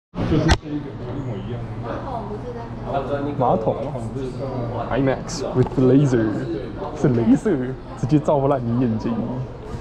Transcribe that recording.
就是这一个一模一样。马桶，IMAX with laser， 是镭射，直接照烂你眼睛。